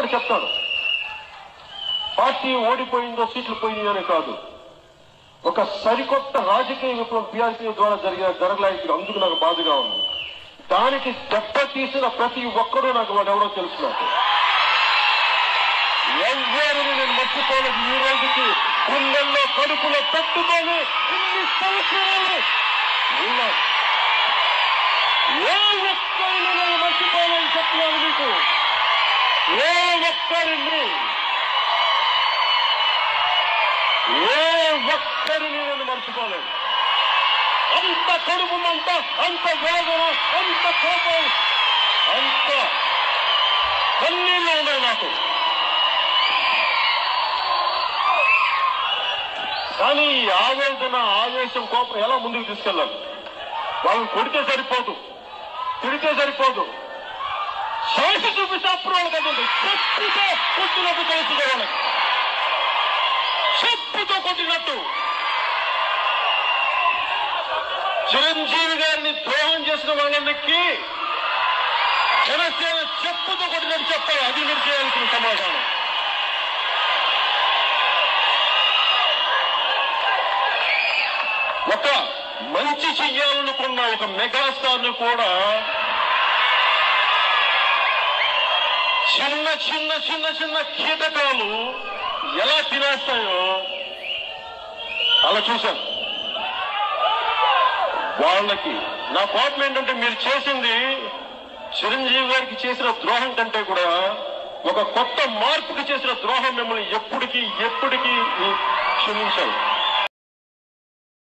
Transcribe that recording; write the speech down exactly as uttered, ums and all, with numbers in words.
ఒకటి చెప్తాను, పార్టీ ఓడిపోయిందో సీట్లు పోయినాయనే కాదు, ఒక సరికొత్త రాజకీయ విప్లవం పీఆర్పీ ద్వారా జరిగే జరగలేదు. అందుకు నాకు బాధగా ఉంది. దానికి దెబ్బ తీసిన ప్రతి ఒక్కరూ నాకు వాడు ఎవరో తెలుసు. నాకు ఎవరిని నేను మర్చిపోలేదు. ఈ రోజుకి గుండెల్లో కడుపులో పెట్టుకొని ఇన్ని సంవత్సరాలు ఉన్నాను. ఏ ఒక్కరిని నేను మర్చిపోవాలని చెప్తున్నాను మీకు. ఏ ఒక్కరిని ఏ ఒక్కరిని నేను మర్చిపోలేదు. అంత కడుపునంత, అంత వేదన, అంత కోపం, అంత కన్నీళ్ళు ఉన్నాయి నాకు. కానీ ఈ ఆవేదన, ఆవేశం, కోపం ఎలా ముందుకు తీసుకెళ్ళాలి? వాళ్ళని కొడితే సరిపోదు, తిడితే సరిపోదు, చేసి చూపిస్తే అప్పుడు వాళ్ళు కదండి. చెప్పుతో కొట్టినట్టు తెలుసుకోవాలి, చెప్పుతో కొట్టినట్టు. చిరంజీవి గారిని ద్రోహం చేసిన వాళ్ళకి జనసేన చెప్పుతో కొట్టినట్టు చెప్పాలి. అది మీరు చేయాల్సిన సమాధానం. ఒక మంచి చెయ్యాలనుకున్న ఒక మెగాస్టార్ ను కూడా చిన్న చిన్న చిన్న చిన్న కీటకాలు ఎలా తినేస్తాయో అలా చూశాను. వాళ్ళకి నా కోపం ఏంటంటే, మీరు చేసింది చిరంజీవి గారికి చేసిన ద్రోహం కంటే కూడా ఒక కొత్త మార్పుకి చేసిన ద్రోహం మిమ్మల్ని ఎప్పటికీ ఎప్పటికీ క్షమించాలి.